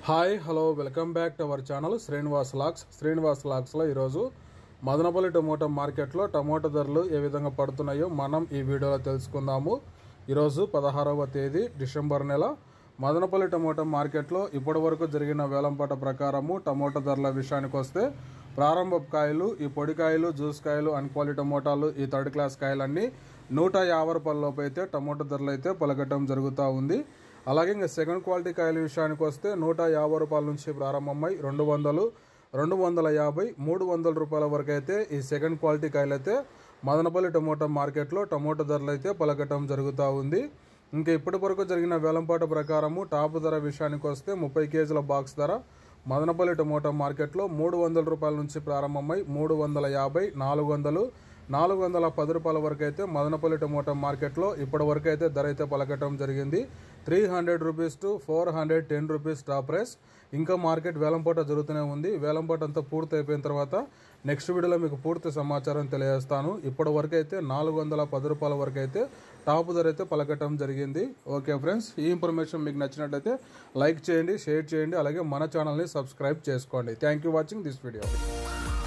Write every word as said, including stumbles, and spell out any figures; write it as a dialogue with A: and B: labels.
A: Hi hello welcome back to our channel Srinivas lux Srinivas లాక్స్లో ఈరోజు Madanapalle tomato మార్కెట్లో టమోటా ధరలు ఏ విధంగా పడుతున్నాయో మనం ఈ వీడియోలో తెలుసుకుందాము. ఈరోజు పదహారవ తేదీ డిసెంబర్ నెల మదనపల్లి టమోటా మార్కెట్లో ఇప్పటి వరకు జరిగిన వేలంపాట ప్రకారము టమోటా ధరల విషయానికి వస్తే ప్రారంభ కాయలు, ఈ పొడికాయలు, జ్యూస్ కాయలు, అన్క్వాలిటీ టమోటాలు, ఈ థర్డ్ క్లాస్ కాయలన్నీ నూట యాభై రూపాయల లోపు అయితే టమోటా ధరలు అయితే పలకటం జరుగుతూ ఉంది. అలాగే ఇంకా సెకండ్ క్వాలిటీ కాయల విషయానికి వస్తే నూట యాభై రూపాయల నుంచి ప్రారంభమై రెండు వందలు రెండు వందల యాభై మూడు వందల రూపాయల వరకు అయితే ఈ సెకండ్ క్వాలిటీ కాయలు అయితే మదనపల్లి టమోటా మార్కెట్లో టమోటా ధరలు అయితే పలకటం జరుగుతూ ఉంది. ఇంకా ఇప్పటి వరకు జరిగిన వేలంపాట ప్రకారము టాప్ ధర విషయానికి వస్తే ముప్పై కేజీల బాక్స్ ధర మదనపల్లి టమోటా మార్కెట్లో మూడు వందల రూపాయల నుంచి ప్రారంభమై మూడు వందల యాభై నాలుగు వందలు నాలుగు వందల పది రూపాయల వరకు అయితే మదనపల్లి టమోటా మార్కెట్లో ఇప్పటి వరకు అయితే ధర అయితే పలకటం జరిగింది. Three hundred rupees to four hundred ten rupees top price. ఇంకా మార్కెట్ వేలంపాట జరుగుతూనే ఉంది. వేలంపాట అంతా పూర్తి అయిపోయిన తర్వాత నెక్స్ట్ వీడియోలో మీకు పూర్తి సమాచారం తెలియజేస్తాను. ఇప్పటి వరకు అయితే నాలుగు వందల పది రూపాయల వరకు అయితే టాప్ ధర అయితే పలకటం జరిగింది. ఓకే ఫ్రెండ్స్, ఈ ఇన్ఫర్మేషన్ మీకు నచ్చినట్లయితే లైక్ చేయండి, షేర్ చేయండి, అలాగే మన ఛానల్ని సబ్స్క్రైబ్ చేసుకోండి. Thank you watching this video.